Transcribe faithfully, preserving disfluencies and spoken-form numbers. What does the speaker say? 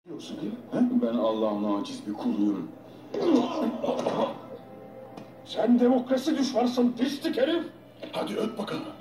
Diyorsun değil mi? He? Ben Allah'ın aciz bir kuluyum. Sen demokrasi düşmanısın pislik herif. Hadi öt bakalım.